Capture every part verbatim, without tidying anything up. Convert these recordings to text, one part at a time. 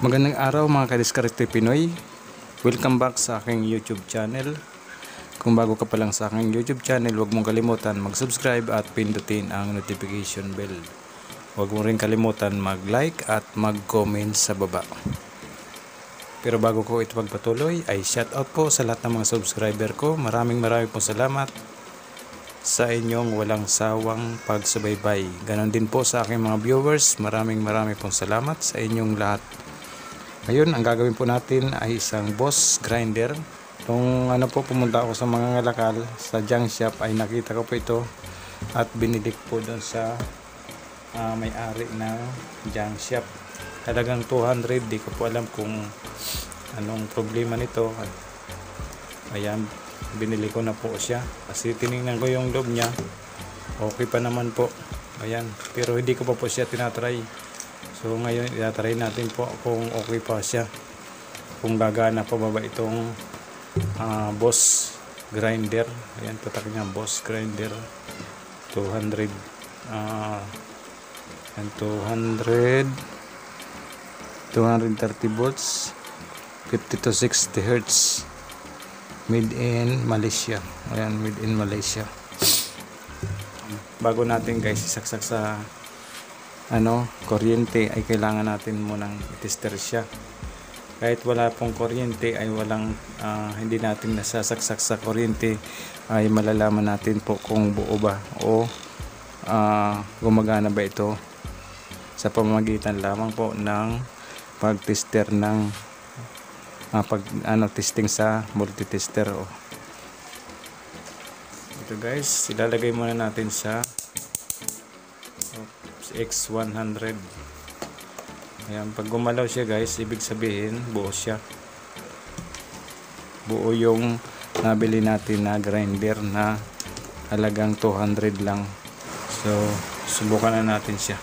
Magandang araw mga kadiskarte Pinoy. Welcome back sa aking YouTube channel. Kung bago ka pa lang sa aking YouTube channel, huwag mong kalimutan mag-subscribe at pindutin ang notification bell. Huwag mo rin kalimutan mag-like at mag-comment sa baba. Pero bago ko ito magpatuloy, ay shout out po sa lahat ng mga subscriber ko. Maraming maraming po salamat sa inyong walang sawang pagsubaybay. Ganon din po sa aking mga viewers. Maraming maraming pong salamat sa inyong lahat. Ngayon, ang gagawin po natin ay isang boss grinder. Kung ano po, pumunta ako sa mga ngalakal sa junk shop, ay nakita ko po ito at binilik po doon sa uh, may-ari ng junk shop. Talagang two hundred, di ko po alam kung anong problema nito. Ayan, binili ko na po siya kasi tinignan ko yung loob niya, okay pa naman po. Ayan, pero hindi ko pa po siya tinatry. So ngayon itatry natin po kung okay pa siya, kung gagana pa ba ba itong uh, boss grinder. Ayan, tatak niya, boss grinder two hundred uh, and two hundred two thirty volts, fifty to sixty hertz, made in Malaysia. Ayan, made in Malaysia. Bago natin guys isaksak sa ano, kuryente, ay kailangan natin munang i-tester siya. Kahit wala pong kuryente ay walang uh, hindi natin nasasaksak sa kuryente, ay malalaman natin po kung buo ba o uh, gumagana ba ito sa pamamagitan lamang po ng pag-tester ng uh, pag ano testing sa multi-tester. Oh. Ito guys, ilalagay muna natin sa X one hundred. Ayan, pag gumalaw siya guys, ibig sabihin buo siya. Buo yung nabili natin na grinder na halagang two hundred lang. So, subukan na natin siya.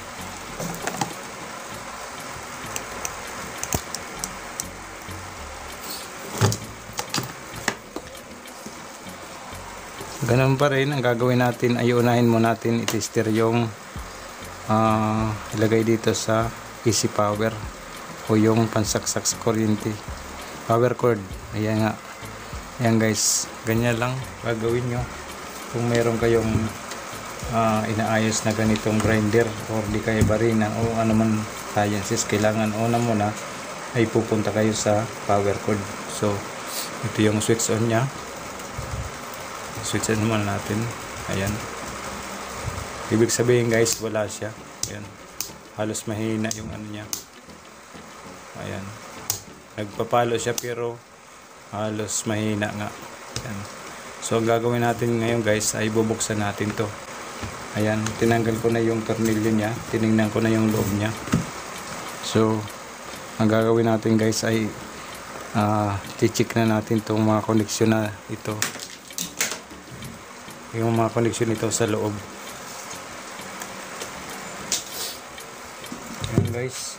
Ganun pa rin, ang gagawin natin ay unahin mo natin i-tester yung Uh, ilagay dito sa easy power o yung pansaksak sa kuryente, power cord. Ayan nga, ayan guys, ganyan lang gagawin nyo kung meron kayong uh, inaayos na ganitong grinder or di kayo barinan o ano man appliances. Kailangan una muna ay pupunta kayo sa power cord. So ito yung switch on nya, switch on muna natin. Ayan, ibig sabihin guys, wala siya. Ayan, halos mahina yung ano niya. Ayan, nagpapalo siya pero halos mahina nga. Ayan. So ang gagawin natin ngayon guys ay bubuksan natin to. Ayan, tinanggal ko na yung tornilyo niya, tiningnan ko na yung loob niya. So ang gagawin natin guys ay uh, i-check na natin itong mga koneksyon na ito, yung mga koneksyon ito sa loob. Guys,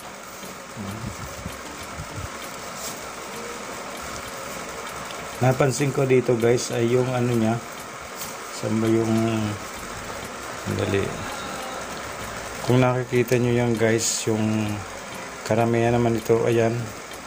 napansin ko dito guys ay yung ano nya, saan ba yung dali, kung nakikita nyo yan guys, yung karamihan naman ito, ayan,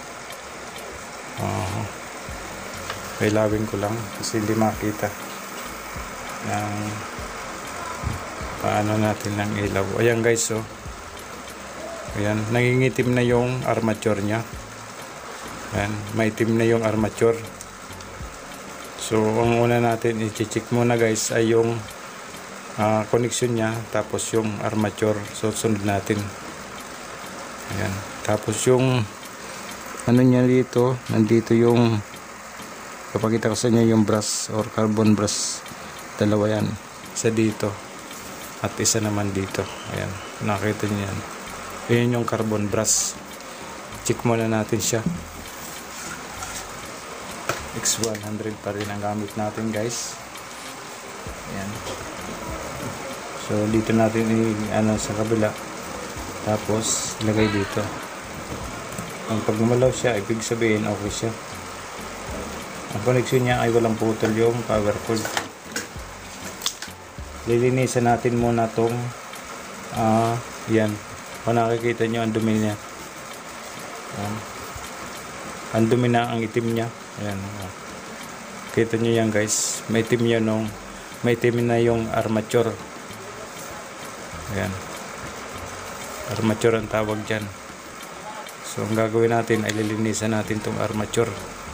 uh, kailawin ko lang kasi hindi makita ng paano natin ng ilaw. Ayan guys, oh, ayan, nangingitim na yung armature nya. Ayan, maitim na yung armature. So ang una natin i-check muna guys ay yung uh, connection nya, tapos yung armature. So sunod natin. Ayan, tapos yung ano nya dito, nandito yung, kapakita ko sa inyo yung brush or carbon brush, dalawa yan, isa dito at isa naman dito. Ayan, nakita nyo yan. Ayan yung carbon brush. Check muna natin siya. X one hundred pa rin ang gamit natin guys. Ayan. So dito natin i-ano sa kabila, tapos ilagay dito. Ang pag gumalaw siya, ibig sabihin okay siya. Ang connection niya ay walang putol yung power cord. Lilinisan natin muna tong uh, yan. Kung nakikita nyo ang dumi niya, Ayan. Ang dumi na ang itim niya. Ayan. Kita nyo yan guys. May itim yan nung may itim na yung armature. Ayan. Armature ang tawag dyan. So ang gagawin natin ay lilinisan natin tong armature.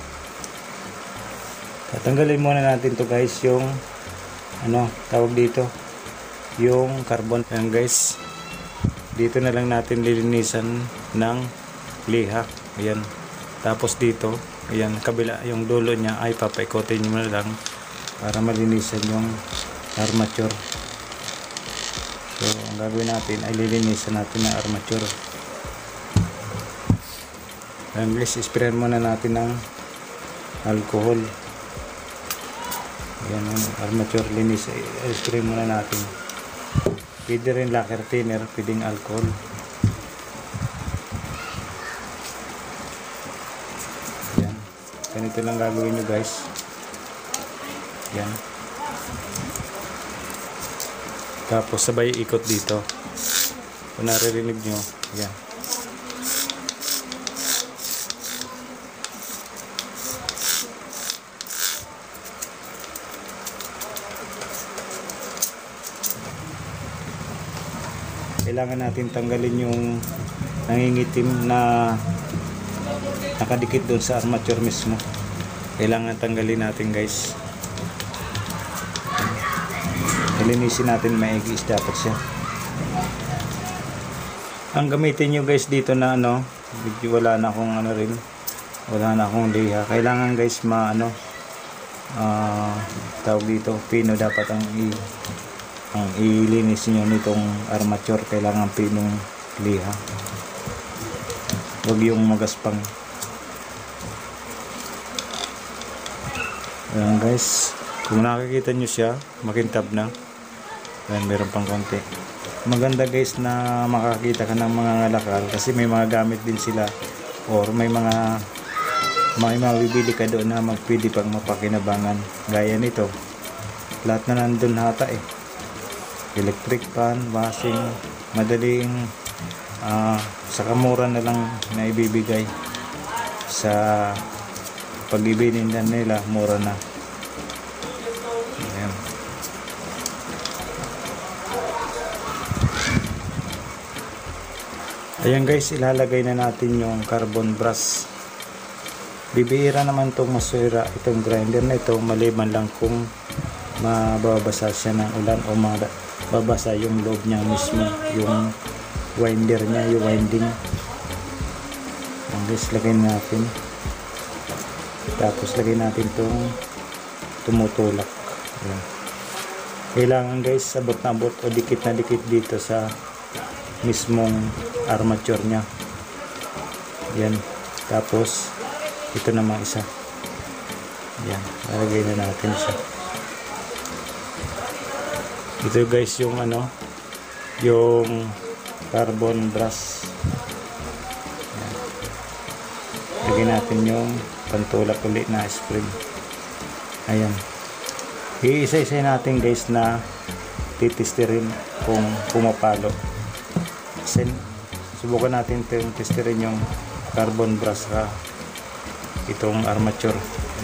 Tatanggalin muna natin to guys yung ano tawag dito, yung carbon. Ayan guys, dito na lang natin lilinisan ng liha. Ayan. Tapos dito, ayan, kabila yung dulo niya ay papaikotin nyo na lang para malinisan yung armature. So ang gagawin natin ay lilinisan natin ng armature. Ayan guys, isprayan muna natin ng alcohol. Ayan ang armature linis, isprayan muna natin. Pwede rin lacquer thinner, pwedeng alcohol. Ayan, ganito lang gagawin nyo guys. Ayan. Tapos sabay ikot dito. Kung naririnig nyo, ayan. Kailangan natin tanggalin yung nangingitim na nakadikit doon sa armature mismo. Kailangan tanggalin natin guys. Linisin natin maigi, dapat siya. Ang gamitin nyo guys dito na ano, wala na akong ano rin, wala na akong liha. Kailangan guys ma ano, uh, tawag dito, pino dapat ang i ang ilinis nyo nitong armature. Kailangan pinong liha, huwag yung magaspang. Ayan guys, kung nakikita nyo siya, makintab na. Ayan, meron pang konti. Maganda guys na makakita ka ng mga ngalakal kasi may mga gamit din sila, or may mga may mabibili ka doon na magpwede pang mapakinabangan. Gaya nito, lahat na nandun hata eh. Electric fan, washing, madaling uh, sa kamura na lang na ibibigay. Sa pag-ibinin nila, mura na. Ayan. Ayan guys, ilalagay na natin yung carbon brush. Bibihira naman itong masira itong grinder na ito, maliban lang kung mababasa siya ng ulan o mababasa yung loob niya mismo, yung winder niya, yung winding. Ayan guys, lagay natin. Tapos lagay natin itong tumutulak. Ayan. Kailangan guys, sabot na abot o dikit na dikit dito sa mismong armature niya. Yan. Tapos ito naman isa. Yan, lalagay na natin siya. Ito guys yung ano, yung carbon brush. Yan. Lagay natin yung pantulak ulit na spring. Ayan. Iisa-isa natin guys na titistirin kung pumapalo. Sen, subukan natin ito yung testirin yung carbon brush ka itong armature.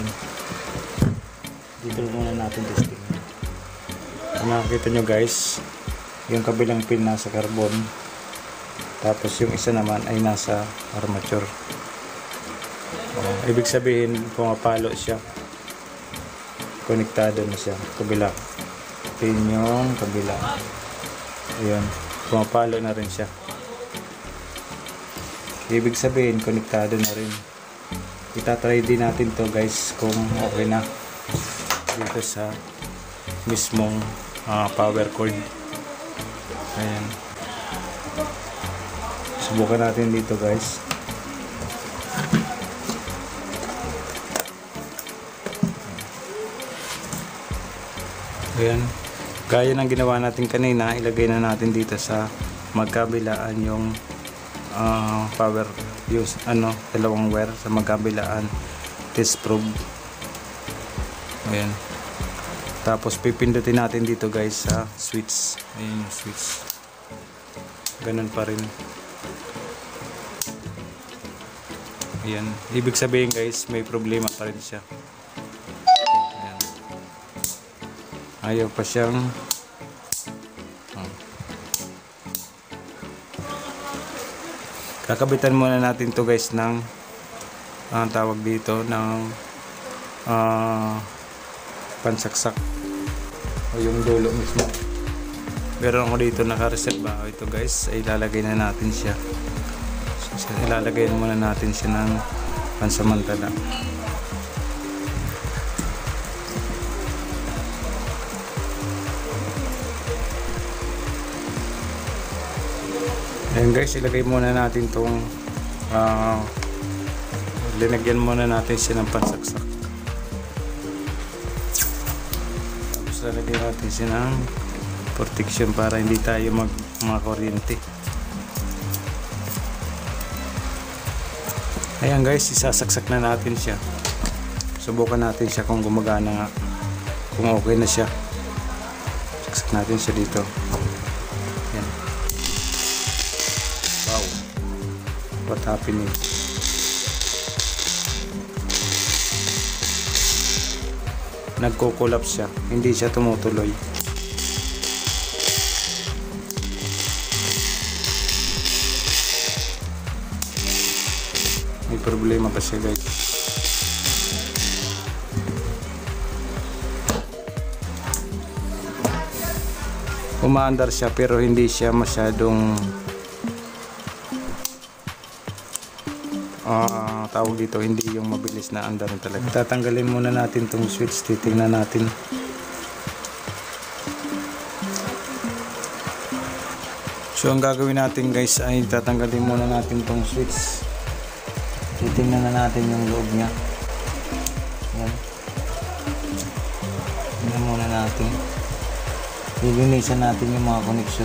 Dito muna natin testing. Kung nakikita nyo guys, yung kabilang pin nasa carbon, tapos yung isa naman ay nasa armature. Uh, ibig sabihin pumapalo siya, konektado na siya kabila. Pin yung kabila, ayun, pumapalo na rin siya. Ibig sabihin konektado na rin. Itatry din natin to guys kung okay na dito sa mismong uh, power cord. Ayan, subukan natin dito guys. Ayan, gaya ng ginawa natin kanina, ilagay na natin dito sa magkabilaan yung uh, power, use ano, dalawang wire sa magkabilaan, test probe. Ayan, tapos pipindutin natin dito guys sa switch. Ayan yung switch, ganun pa rin. Ayan. Ibig sabihin guys, may problema pa rin siya. Ayan. Ayaw pa siyang oh. Kakabitan muna natin to guys ng ang uh, tawag dito ng uh, pansaksak o yung dulo mismo. Meron ako dito naka-reserva. Ito guys, ay ilalagay na natin siya. So, ilalagay muna natin siya ng pansamantala. Ayan guys, ilagay muna natin tong uh, linagyan muna natin siya ng pansaksak. Tapos lalagyan natin siya ng protection para hindi tayo mag mga kuryente. Ayan guys, isasaksak na natin siya. Subukan natin siya kung gumagana nga, kung okay na siya. Saksak natin siya dito. Ayan. Wow, what happening? Nagko-collapse siya, hindi siya tumutuloy. May problema pa siya guys. Umaandar siya pero hindi siya masyadong uh, tawag dito, hindi yung mabilis na andar talaga. Tatanggalin muna natin tong switch, titingnan natin. So ang gagawin natin guys ay tatanggalin muna natin tong switch. Titingnan na natin yung loob niya. Yan. Tingnan muna natin. Lilinisan natin yung mga connection.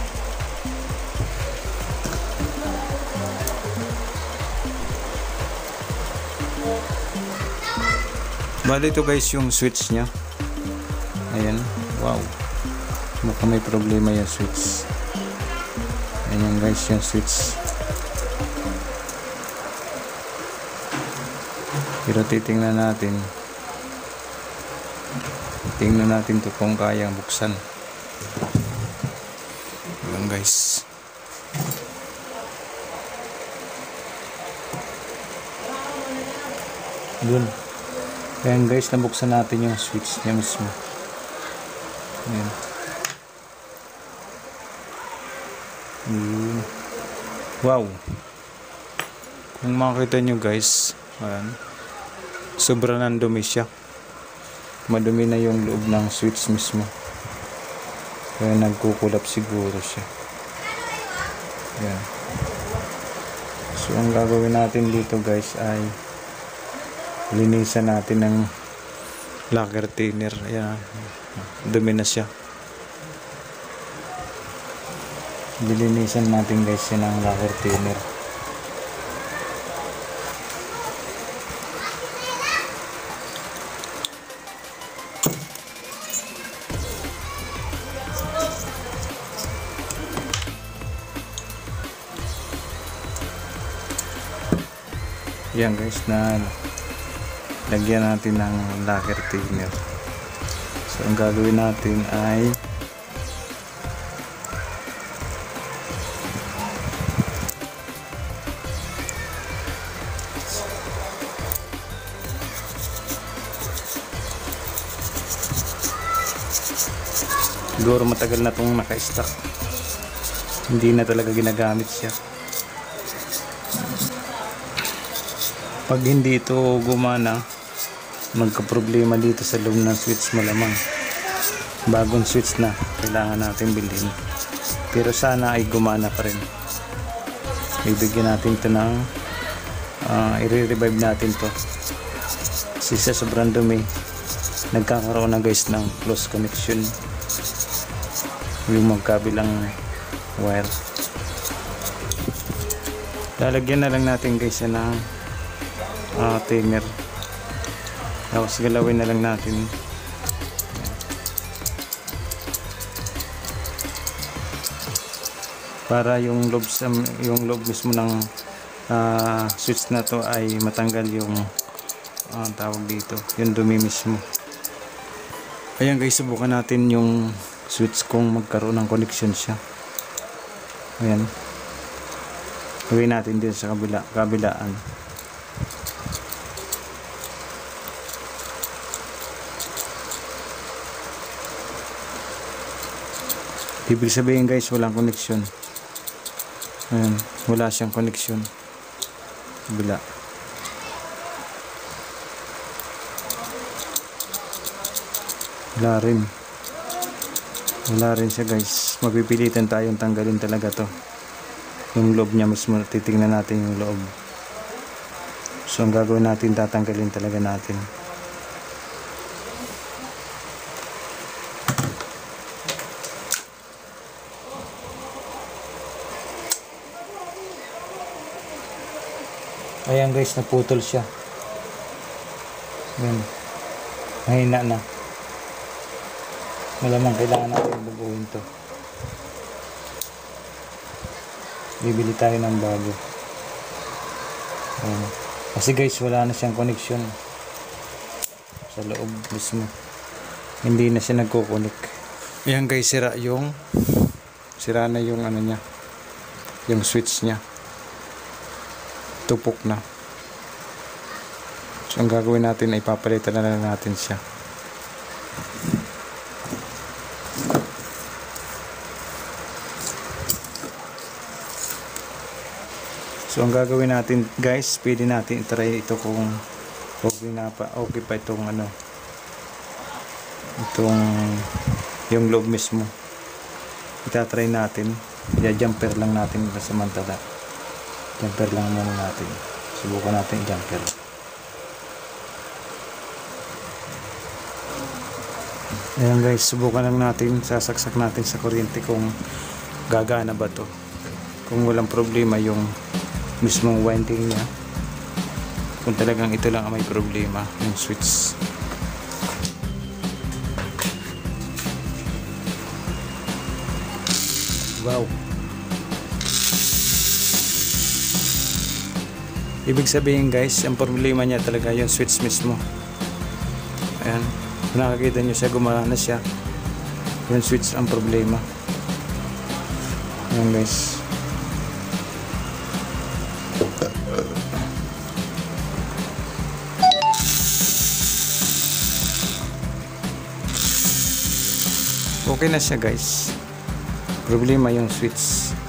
Bali ito guys yung switch niya. Ayan. Wow. Mukhang may problema yung switch. Ayan guys yung switch. Pero titingnan natin. Tingnan natin to kung kayang buksan. Ayan guys. Yun. Ayan guys, nabuksan natin yung switch niya mismo. Ayan. Ayan. Wow. Kung makikita nyo guys, ayan. Sobrang nandumi siya. Madumi na yung loob ng switch mismo. Kaya nagkukulap siguro siya. Ayan. So ang gagawin natin dito guys ay linisan natin ng lacquer thinner. Ayan. Dumi na siya. Dilinisan natin guys yun ng lacquer thinner. Yan guys, na lagyan natin ng lacquer thinner. So ang gagawin natin ay siguro matagal na itong naka-stock, hindi na talaga ginagamit siya. Pag hindi ito gumana, magka-problema dito sa loob ng switch malamang. Bagong switch na, kailangan natin bilhin. Pero sana ay gumana pa rin. Bibigyan natin ito ng uh, i-revive natin to. Kasi sa sobrang dumi, nagkakaroon na guys ng close connection yung magkabilang wire. Lalagyan na lang natin guys yan ng uh, timer. Tapos galawin na lang natin. Para yung loob, yung loob mismo ng uh, switch na to ay matanggal yung uh, tawag dito, yung dumi mismo. Ayan guys, subukan natin yung switch kung magkaroon ng connection siya. Ayan, gawin natin din sa kabila, kabilaan. Ibig sabihin guys, walang connection. Ayan, wala siyang connection. Kabila. Wala rin. Wala rin siya guys. Mapipilitan tayong tanggalin talaga to. Yung loob niya mismo, titingnan natin yung loob. So ang gagawin natin, tatanggalin talaga natin. Ayan guys, naputol siya. Ayan. Mahina na. Malamang kailangan natin bubuhin to. Bibili tayo ng bago. Ayan. Kasi guys, wala na siyang connection sa loob mismo. Hindi na siya nagkukunik. Ayan guys, sira yung sira na yung ano niya, yung switch niya. Tupok na. So ang gagawin natin ay papalitan na lang natin siya. So ang gagawin natin guys, pwede natin i-try ito kung okay na pa, okay pa itong ano, itong yung loob mismo. Ita-try natin. I-jumper lang natin samantala. Jumper lang muna natin. Subukan natin jumper. Ayan guys, subukan lang natin. Sasaksak natin sa kuryente kung gagana ba to. Kung walang problema yung mismong winding niya. Kung talagang ito lang ang may problema, yung switch. Wow. Ibig sabihin guys, ang problema niya talaga yung switch mismo. Ayan, kung nakakita nyo siya, gumana siya. Yung switch ang problema. Ayan guys. Okay na siya guys. Problema yung switch.